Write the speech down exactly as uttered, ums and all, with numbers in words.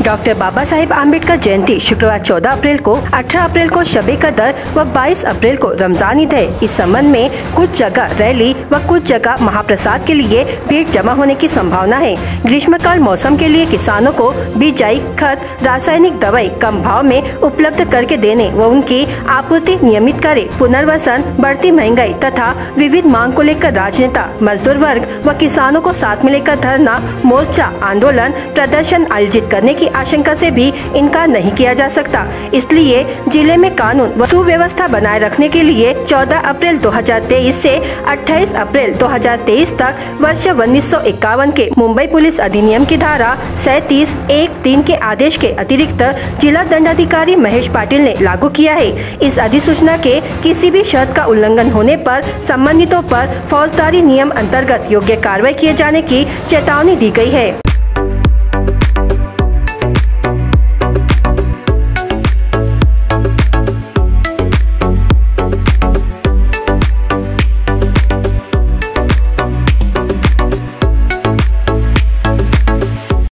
Doctor Baba Saheb Ambedkar जयंती शुक्रवार चौदह अप्रैल को, अठारह अप्रैल को शबे कदर व बाईस अप्रैल को रमजान ईद है। इस संबंध में कुछ जगह रैली व कुछ जगह महाप्रसाद के लिए भीड़ जमा होने की संभावना है। ग्रीष्मकाल मौसम के लिए किसानों को बिजाई, खत, रासायनिक दवाई कम भाव में उपलब्ध करके देने व उनकी आपूर्ति नियमित करे। पुनर्वसन, बढ़ती महंगाई तथा विविध मांग को लेकर राजनेता, मजदूर वर्ग व किसानों को साथ में लेकर धरना, मोर्चा, आंदोलन, प्रदर्शन आयोजित करने की आशंका से भी इनकार नहीं किया जा सकता। इसलिए जिले में कानून व सुव्यवस्था बनाए रखने के लिए चौदह अप्रैल दो हज़ार तेईस से अट्ठाईस अप्रैल दो हज़ार तेईस तक वर्ष उन्नीस सौ इक्यावन के मुंबई पुलिस अधिनियम की धारा सैंतीस एक तीन के आदेश के अतिरिक्त जिला दंडाधिकारी महेश पाटिल ने लागू किया है। इस अधिसूचना के किसी भी शर्त का उल्लंघन होने पर संबंधितों पर फौजदारी नियम अंतर्गत योग्य कार्रवाई किए जाने की चेतावनी दी गई है।